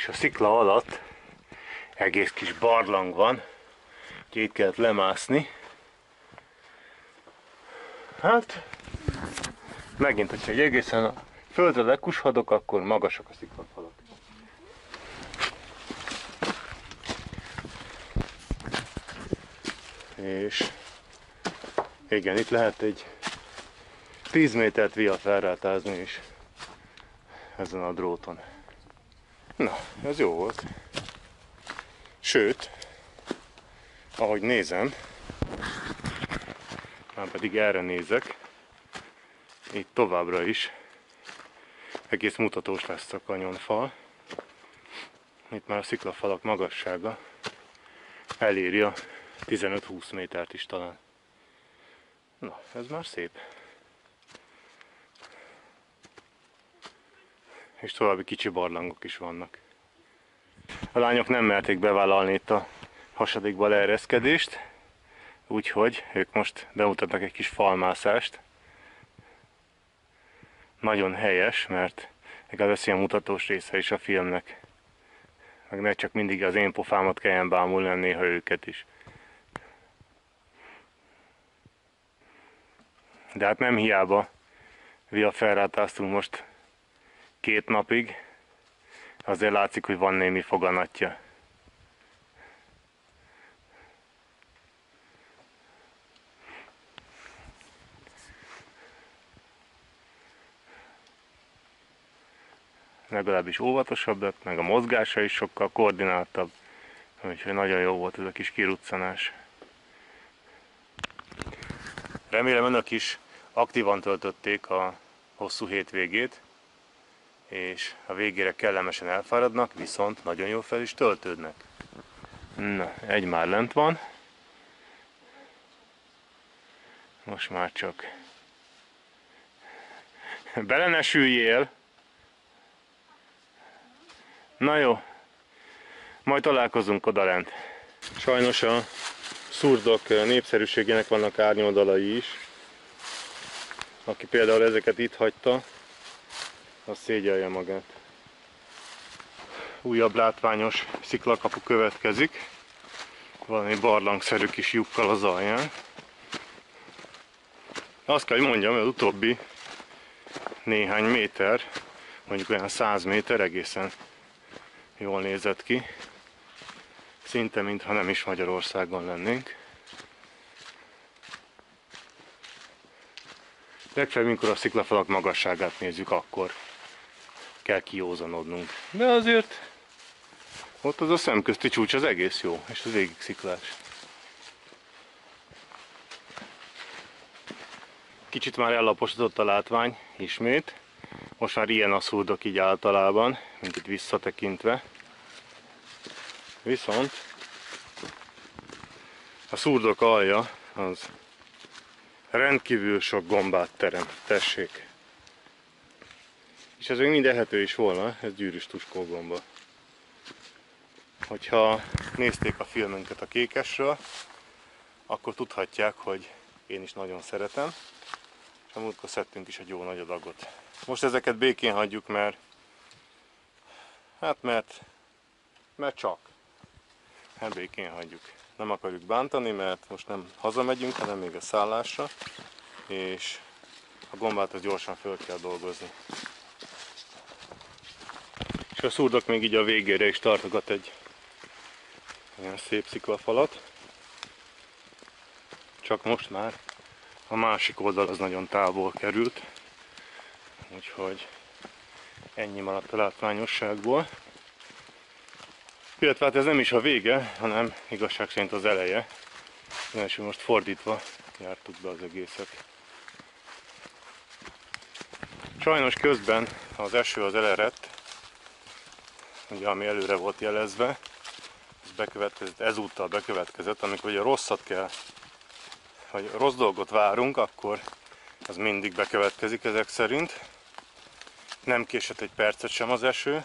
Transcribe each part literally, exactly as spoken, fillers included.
És a szikla alatt egész kis barlang van, úgyhogy itt kellett lemászni. Hát, megint, hogyha egy egészen a földre lekushadok, akkor magasak a sziklafalak. És igen, itt lehet egy tíz métert via ferrátázni is ezen a dróton. Na, ez jó volt. Sőt, ahogy nézem, már pedig erre nézek, itt továbbra is egész mutatós lesz a kanyonfal. Itt már a sziklafalak magassága eléri a tizenöt-húsz métert is talán. Na, ez már szép. És további kicsi barlangok is vannak. A lányok nem merték bevállalni itt a hasadékba leereszkedést, úgyhogy ők most bemutatnak egy kis falmászást. Nagyon helyes, mert legalább ez ilyen mutatós része is a filmnek. Meg ne csak mindig az én pofámat kelljen bámulni, néha őket is. De hát nem hiába via ferrátáztunk most két napig, azért látszik, hogy van némi foganatja. Legalábbis óvatosabb lett, meg a mozgása is sokkal koordináltabb. Úgyhogy nagyon jó volt ez a kis kiruccanás. Remélem önök is aktívan töltötték a hosszú hétvégét, és a végére kellemesen elfáradnak, viszont nagyon jól fel is töltődnek. Na, egy már lent van. Most már csak bele ne süljél! Na jó, majd találkozunk odalent. Sajnos a szurdok népszerűségének vannak árnyoldalai is. Aki például ezeket itt hagyta, az szégyelje magát. Újabb látványos sziklakapu következik. Valami barlangszerű kis lyukkal az alján. Azt kell, hogy mondjam, az utóbbi néhány méter, mondjuk olyan száz méter egészen jól nézett ki. Szinte mintha nem is Magyarországon lennénk. Legfeljebb, amikor a sziklafalak magasságát nézzük, akkor kell kiózanodnunk. De azért ott az a szemközti csúcs az egész jó, és az végig sziklás. Kicsit már ellaposodott a látvány ismét. Most már ilyen a szurdok így általában, mint itt visszatekintve. Viszont a szurdok alja az rendkívül sok gombát teremt, tessék. És ez még mind ehető is volna, ez gyűrűs tuskógomba. Hogyha nézték a filmünket a kékesről, akkor tudhatják, hogy én is nagyon szeretem. És a múltkor szedtünk is egy jó nagy adagot. Most ezeket békén hagyjuk, mert hát mert mert csak. Hát békén hagyjuk. Nem akarjuk bántani, mert most nem hazamegyünk, hanem még a szállásra, és a gombát az gyorsan föl kell dolgozni. És a szurdok még így a végére is tartogat egy olyan szép sziklafalat. Csak most már a másik oldal az nagyon távol került, úgyhogy ennyi maradt a látványosságból. Illetve hát ez nem is a vége, hanem igazság szerint az eleje. És most fordítva jártuk be az egészet. Sajnos közben az eső az elerett, ugye ami előre volt jelezve, ez bekövetkezett, ezúttal bekövetkezett, amikor ugye rosszat kell, vagy rossz dolgot várunk, akkor az mindig bekövetkezik ezek szerint. Nem késett egy percet sem az eső,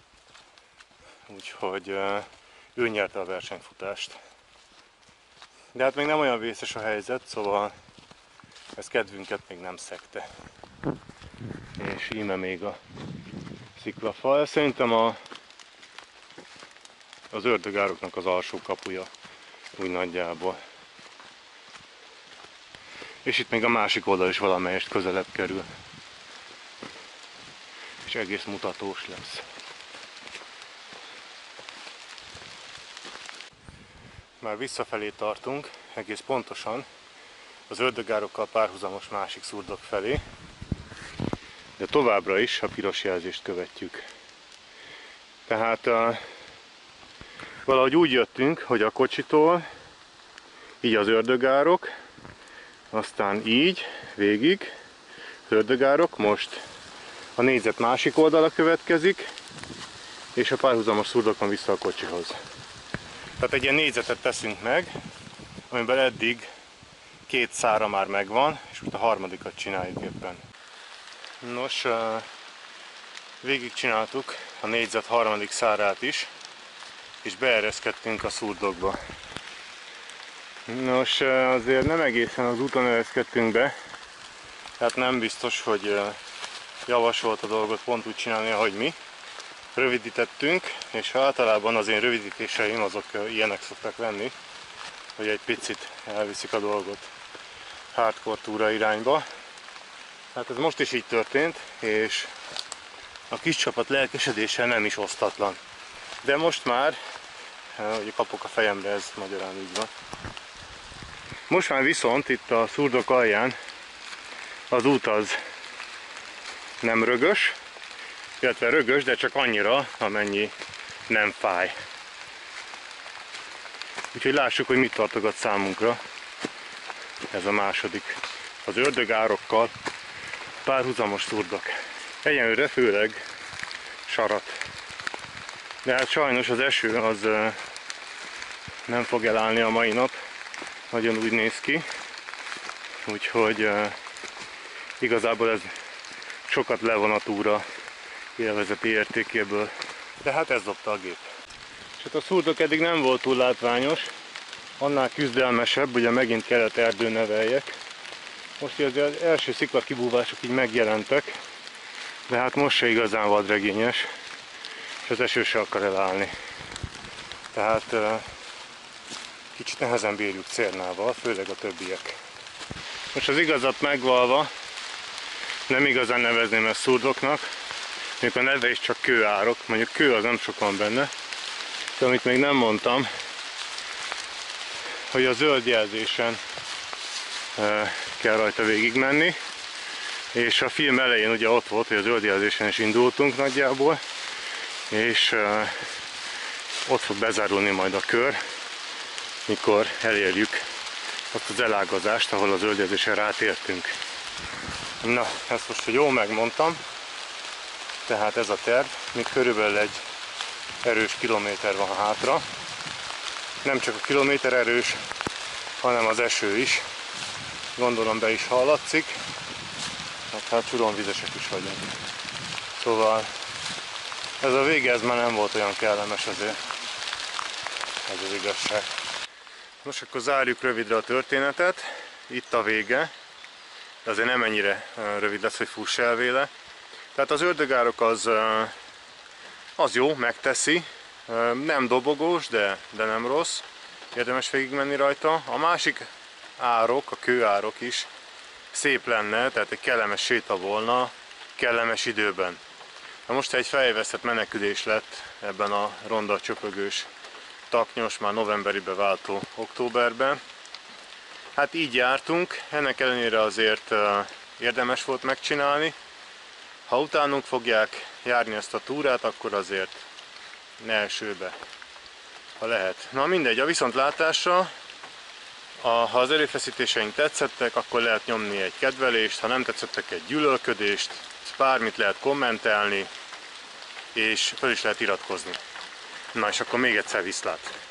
úgyhogy ő nyerte a versenyfutást. De hát még nem olyan vészes a helyzet, szóval ez kedvünket még nem szegte. És íme még a sziklafal. Szerintem a az ördögároknak az alsó kapuja, úgy nagyjából. És itt még a másik oldal is valamelyest közelebb kerül. És egész mutatós lesz. Már visszafelé tartunk, egész pontosan az ördögárokkal párhuzamos másik szurdok felé, de továbbra is a piros jelzést követjük. Tehát uh, valahogy úgy jöttünk, hogy a kocsitól, így az ördögárok, aztán így, végig, az ördögárok, most a négyzet másik oldala következik, és a párhuzamos szurdokon vissza a kocsihoz. Tehát egy ilyen négyzetet teszünk meg, amiben eddig két szára már megvan, és most a harmadikat csináljuk éppen. Nos, végig csináltuk a négyzet harmadik szárát is, és beereszkedtünk a szurdokba. Nos, azért nem egészen az úton ereszkedtünk be, tehát nem biztos, hogy javasolt a dolgot pont úgy csinálni, ahogy mi. Rövidítettünk, és általában az én rövidítéseim azok ilyenek szoktak lenni, hogy egy picit elviszik a dolgot hardcore túra irányba. Hát ez most is így történt, és a kis csapat lelkesedése nem is osztatlan. De most már, hogy kapok a fejemre, ez magyarán így van. Most már viszont itt a szurdok alján az út az nem rögös, illetve rögös, de csak annyira, amennyi nem fáj. Úgyhogy lássuk, hogy mit tartogat számunkra ez a második. Az ördögárokkal párhuzamos szurdok. Egyenlőre főleg sarat. De hát sajnos az eső az nem fog elállni a mai nap. Nagyon úgy néz ki. Úgyhogy igazából ez sokat levon a túra élvezeti értékéből. De hát ez dobta a gép. És hát a szurdok eddig nem volt túl látványos, annál küzdelmesebb, ugye megint kellett erdőneveljek. Most az első szikla kibúvások így megjelentek, de hát most se igazán vadregényes, és az eső se akar elállni. Tehát kicsit nehezen bírjuk cérnával, főleg a többiek. Most az igazat megvalva, nem igazán nevezném ezt szurdoknak, mondjuk a neve is csak kőárok, mondjuk kő az nem sok van benne, de amit még nem mondtam, hogy a zöld jelzésen e, kell rajta végig menni, és a film elején ugye ott volt, hogy a zöld jelzésen is indultunk nagyjából, és e, ott fog bezárulni majd a kör, mikor elérjük azt az elágazást, ahol a zöld jelzésen rátértünk. Na, ezt most, hogy jól megmondtam, tehát ez a terv, még körülbelül egy erős kilométer van hátra. Nem csak a kilométer erős, hanem az eső is. Gondolom be is hallatszik. Hát, hát csuromvizesek is vagyunk. Szóval ez a vége, ez már nem volt olyan kellemes azért. Ez az igazság. Most akkor zárjuk rövidre a történetet. Itt a vége. De azért nem ennyire rövid lesz, hogy fuss el vele. Tehát az ördögárok az, az jó, megteszi. Nem dobogós, de, de nem rossz. Érdemes végigmenni rajta. A másik árok, a kőárok is szép lenne, tehát egy kellemes séta volna, kellemes időben. Na most egy fejvesztett menekülés lett ebben a ronda csöpögős, taknyos, már novemberibe váltó októberben. Hát így jártunk, ennek ellenére azért érdemes volt megcsinálni. Ha utánunk fogják járni ezt a túrát, akkor azért ne elsőbe, ha lehet. Na mindegy, a viszontlátásra, a, ha az erőfeszítéseink tetszettek, akkor lehet nyomni egy kedvelést, ha nem tetszettek, egy gyűlölködést, bármit lehet kommentelni, és fel is lehet iratkozni. Na és akkor még egyszer viszlát!